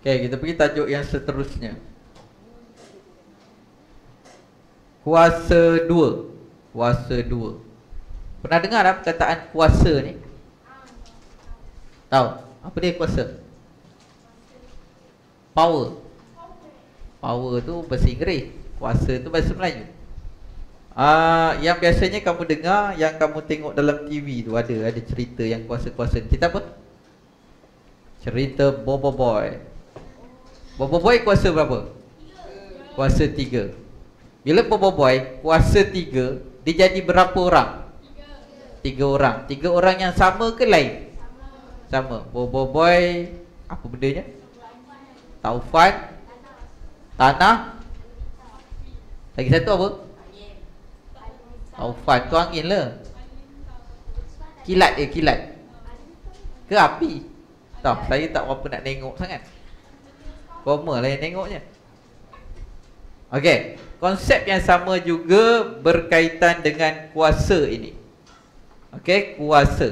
Okay, kita pergi tajuk yang seterusnya. Kuasa dua. Kuasa dua. Pernah dengar tak perkataan kuasa ni? Tahu? Apa dia kuasa? Power. Power tu bahasa Inggeris, kuasa tu bahasa Melayu. Yang biasanya kamu dengar, yang kamu tengok dalam TV tu ada cerita yang kuasa-kuasa. Cerita apa? Cerita Bobo Boy. Bobo Boy kuasa berapa? Kuasa 3. Bila Bobo Boy kuasa 3, dia jadi berapa orang? 3 orang. 3 orang yang sama ke lain? Sama. Bobo Boy apa bendanya? Taufan, tanah. Lagi satu apa? Taufan tu angin lah. Kilat kilat. Ke api? Tak, saya tak berapa nak tengok sangat. Koma lah yang tengoknya. Okey, konsep yang sama juga berkaitan dengan kuasa ini. Okey, kuasa.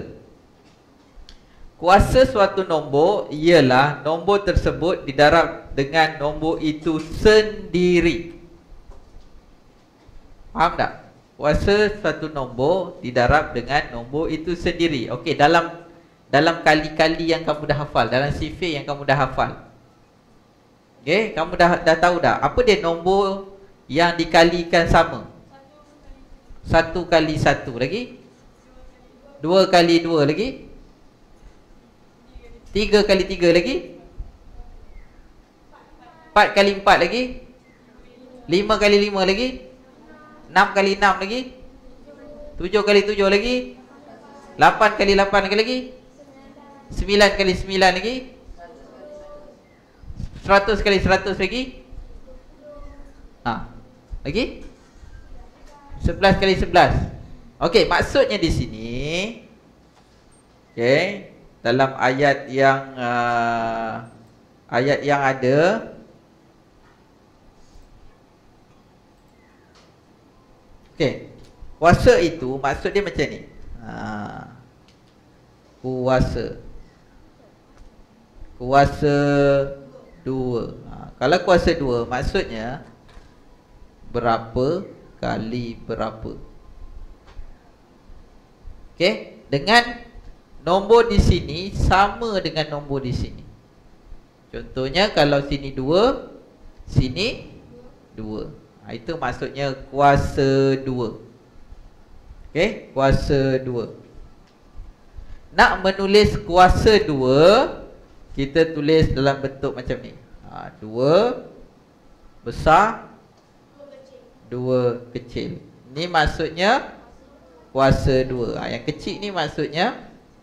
Kuasa suatu nombor ialah nombor tersebut didarab dengan nombor itu sendiri. Faham tak? Kuasa suatu nombor didarab dengan nombor itu sendiri. Okey, dalam kali-kali yang kamu dah hafal, dalam sifir yang kamu dah hafal. Okey, kamu dah tahu dah apa dia nombor yang dikalikan sama? 1 kali 1 lagi, 2 kali 2 lagi, 3 kali 3 lagi, 4 kali 4 lagi, 5 kali 5 lagi, 6 kali 6 lagi, 7 kali 7 lagi, 8 kali 8 lagi, 9 kali 9 lagi, 100 kali 100 lagi. Lagi 11 kali 11. Okey, maksudnya di sini, okey, dalam ayat yang ada, okey, kuasa itu maksud dia macam ni. Kuasa 2. Kalau kuasa 2 maksudnya berapa kali berapa. Okey, dengan nombor di sini sama dengan nombor di sini. Contohnya kalau sini 2, sini 2. Itu maksudnya kuasa 2. Okey, kuasa 2. Nak menulis kuasa 2, kita tulis dalam bentuk macam ni. 2 besar, 2 kecil. Ni maksudnya kuasa 2. Yang kecil ni maksudnya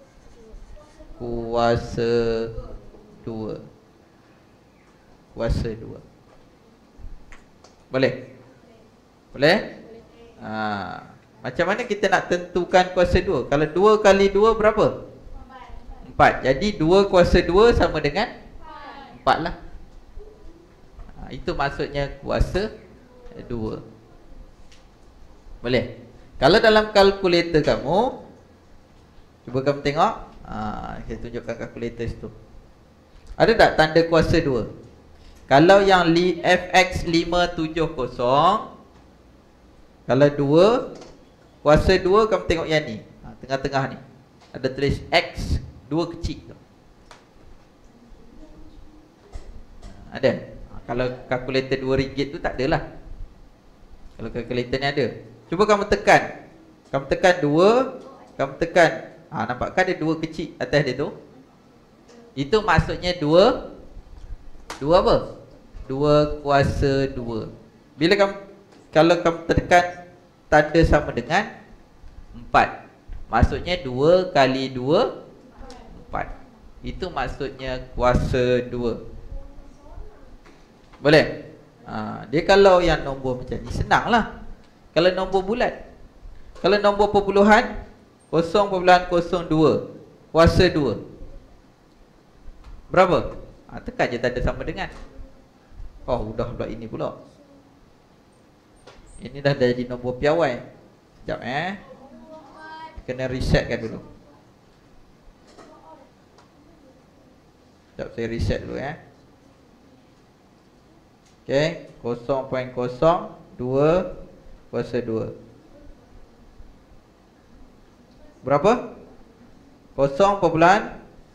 kuasa 2. Kuasa 2. Boleh? Boleh? Macam mana kita nak tentukan kuasa 2? Kalau 2 kali 2 berapa? 4. Jadi 2 kuasa 2 sama dengan 4 lah. Itu maksudnya kuasa 2. Boleh? Kalau dalam kalkulator kamu, cuba kamu tengok. Saya tunjukkan kalkulator situ. Ada tak tanda kuasa 2? Kalau yang FX 570, kalau 2 kuasa 2, kamu tengok yang ni, tengah-tengah ni ada tulis X 2 kecil tu. Ada. Kalau kalkulator RM2 tu tak adalah. Kalau kalkulator ni ada. Cuba kamu tekan. Kamu tekan 2, kamu tekan. Nampak kan ada 2 kecil atas dia tu? Itu maksudnya 2 apa? 2 kuasa 2. Bila kalau kamu tekan tanda sama dengan 4, maksudnya 2 kali 2 4. Itu maksudnya kuasa 2. Boleh? Dia kalau yang nombor macam ni senang lah. Kalau nombor bulat, kalau nombor perpuluhan 0.02 kuasa 2 berapa? Tekan je tanda sama dengan. Udah pula ini pula. Ini dah jadi nombor piawai. Sekejap kena resetkan dulu. Sekejap saya reset dulu Okey, 0.02 kuasa 2. Berapa? 0.004.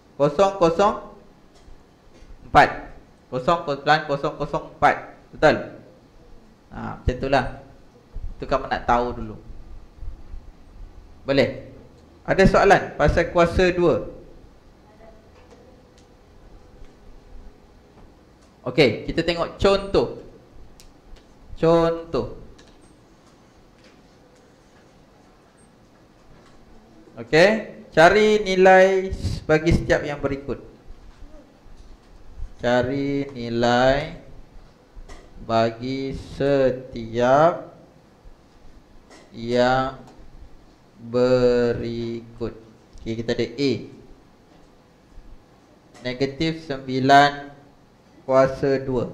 0.004. Betul? Macam itulah. Itu kamu nak tahu dulu. Boleh? Ada soalan pasal kuasa 2? Okey, kita tengok contoh. Okey, cari nilai bagi setiap yang berikut. Cari nilai bagi setiap yang berikut. Okey, kita ada A. Negatif 9 kuasa 2.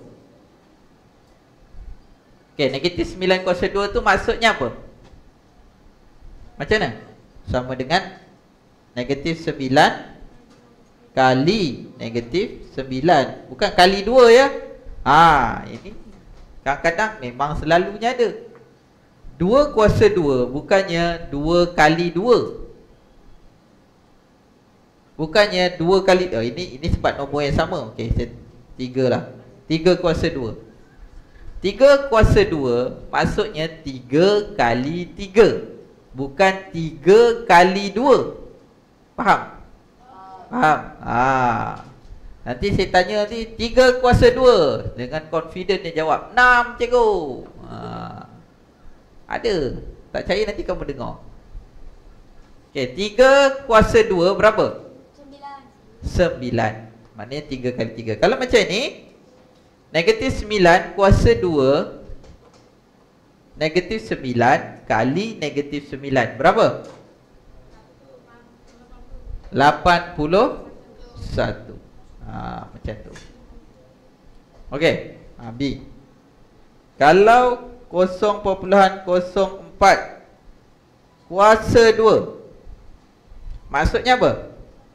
Okey, negatif 9 kuasa 2 tu maksudnya apa? Macam mana? Sama dengan negatif 9 kali negatif 9. Bukan kali 2 ya. Ini kadang-kadang memang selalunya ada 2 kuasa 2, bukannya 2 kali 2. Bukannya 2 kali ini sebab nombor yang sama. Okey, 3 lah. 3 kuasa 2. 3 kuasa 2 maksudnya 3 kali 3, bukan 3 kali 2. Faham? Faham? Nanti saya tanya nanti 3 kuasa 2, dengan confident dia jawab 6 cikgu. Ada. Tak percaya nanti kamu dengar. Okey, 3 kuasa 2 berapa? 9. Maknanya 3 kali 3. Kalau macam ni, negatif 9 kuasa 2, negatif 9 kali negatif 9 berapa? 81. Macam tu. Okey, B. Kalau 0.04 kuasa 2, maksudnya apa?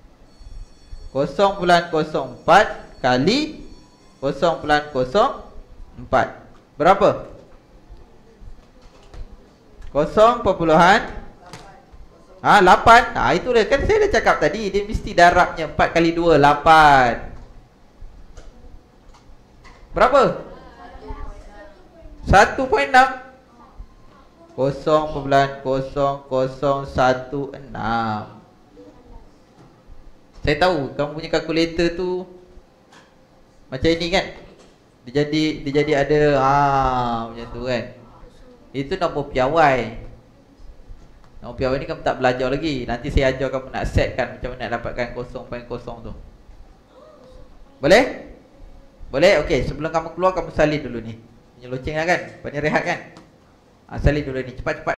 0.04 kali 0.04 berapa? 0.8. Itu dia kan saya dah cakap tadi, dia mesti darabnya 4 kali 2 8. Berapa? 1.6. 0.0016. Saya tahu kamu punya kalkulator tu macam ini kan. Dia jadi ada macam tu kan. Itu nombor piawai. Nombor piawai ni kamu tak belajar lagi. Nanti saya ajar kamu nak setkan macam mana nak dapatkan 0.0 tu. Boleh? Boleh? Okey, sebelum kamu keluar kamu salin dulu ni. Punya loceng lah kan. Lepas ni rehat kan. Salin dulu ni cepat-cepat.